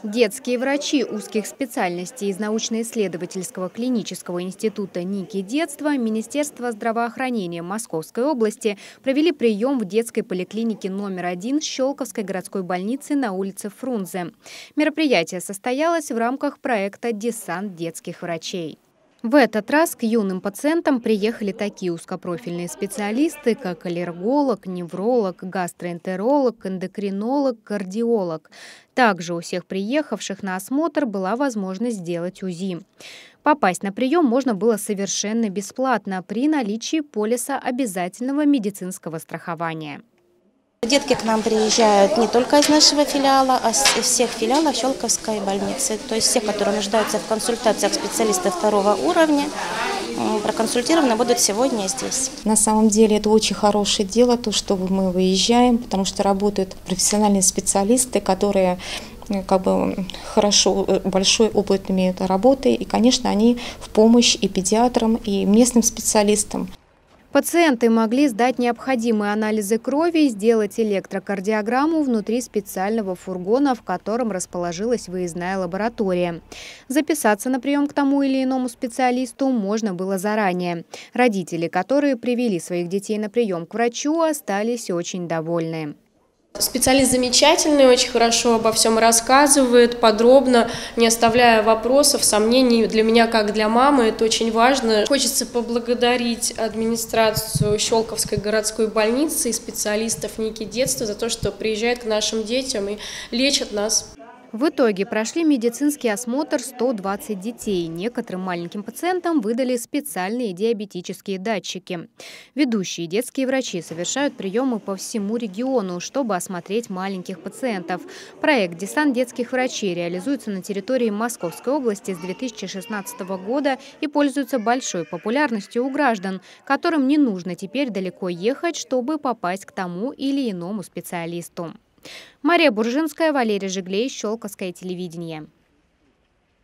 Детские врачи узких специальностей из научно-исследовательского клинического института Ники детства Министерства здравоохранения Московской области провели прием в детской поликлинике номер 1 Щелковской городской больницы на улице Фрунзе. Мероприятие состоялось в рамках проекта «Десант детских врачей». В этот раз к юным пациентам приехали такие узкопрофильные специалисты, как аллерголог, невролог, гастроэнтеролог, эндокринолог, кардиолог. Также у всех приехавших на осмотр была возможность сделать УЗИ. Попасть на прием можно было совершенно бесплатно при наличии полиса обязательного медицинского страхования. Детки к нам приезжают не только из нашего филиала, а из всех филиалов Щелковской больницы. То есть все, которые нуждаются в консультациях специалистов второго уровня, проконсультированы будут сегодня здесь. На самом деле это очень хорошее дело, то, что мы выезжаем, потому что работают профессиональные специалисты, которые хорошо, большой опыт имеют работы. И, конечно, они в помощь и педиатрам, и местным специалистам. Пациенты могли сдать необходимые анализы крови и сделать электрокардиограмму внутри специального фургона, в котором расположилась выездная лаборатория. Записаться на прием к тому или иному специалисту можно было заранее. Родители, которые привели своих детей на прием к врачу, остались очень довольны. Специалист замечательный, очень хорошо обо всем рассказывает, подробно, не оставляя вопросов, сомнений. Для меня, как для мамы, это очень важно. Хочется поблагодарить администрацию Щелковской городской больницы и специалистов Ники детства за то, что приезжают к нашим детям и лечат нас. В итоге прошли медицинский осмотр 120 детей. Некоторым маленьким пациентам выдали специальные диабетические датчики. Ведущие детские врачи совершают приемы по всему региону, чтобы осмотреть маленьких пациентов. Проект «Десант детских врачей» реализуется на территории Московской области с 2016 года и пользуется большой популярностью у граждан, которым не нужно теперь далеко ехать, чтобы попасть к тому или иному специалисту. Мария Буржинская, Валерий Жиглей, Щелковское телевидение.